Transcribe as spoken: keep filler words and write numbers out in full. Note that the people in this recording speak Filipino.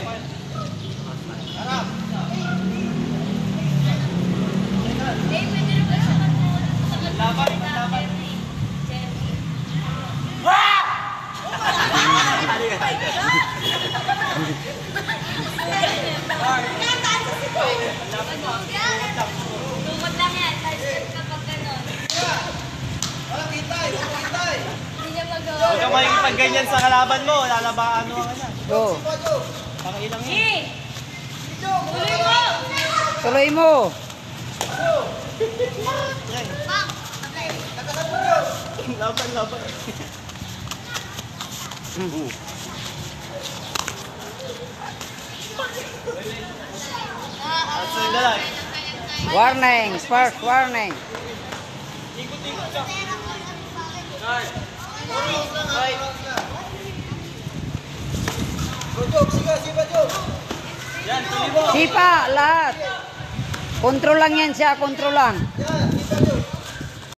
Harap. Laban, laban. Tungkod lang yan. Kapag ganon. Walang hintay, walang hintay. Hindi niya magawa. Huwag ka makikipag ganyan sa kalaban mo. Lalabaan mo ka na. Go. Pakilang yun. Eh! Tuloy mo! Tuloy mo. Yan. Bang! Laban, laban. At sa dalag. Warning. First warning. Ikot-ikot ka. Jog, sige, sige, Jog. Yan, tuloy mo. Sipa lahat. Kontrol lang yan siya. Kontrol lang. Yan, kita Jog.